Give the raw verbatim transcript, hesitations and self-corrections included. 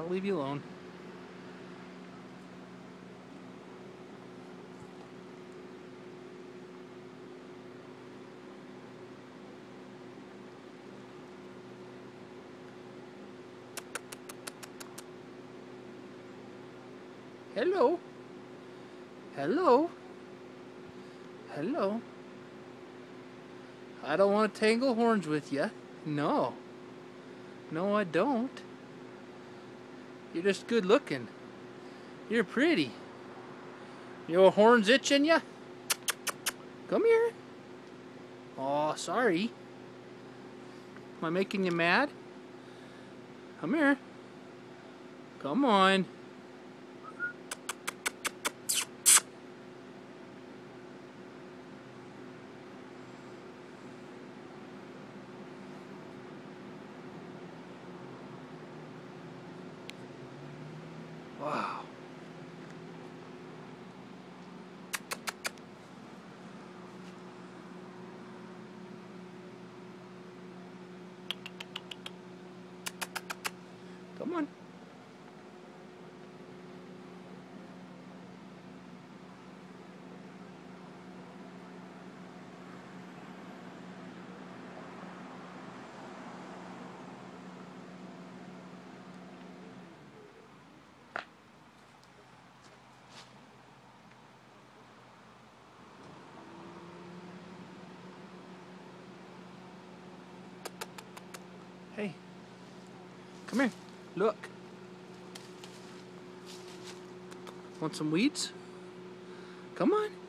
leave you alone. Hello. Hello. Hello. I don't want to tangle horns with you. No. No, I don't. You're just good looking. You're pretty. Your horns itching ya? Come here. Oh, sorry. Am I making you mad? Come here. Come on. Wow. Come on. Hey, come here. Look. Want some weeds? Come on.